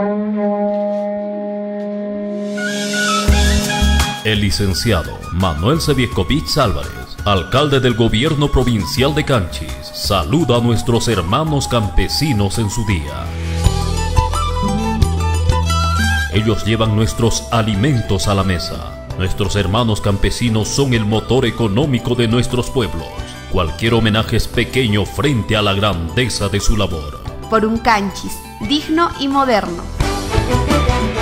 El licenciado Manuel Seviescovich Álvarez, alcalde del gobierno provincial de Canchis, saluda a nuestros hermanos campesinos en su día. Ellos llevan nuestros alimentos a la mesa. Nuestros hermanos campesinos son el motor económico de nuestros pueblos. Cualquier homenaje es pequeño frente a la grandeza de su labor. Por un Canchis digno y moderno.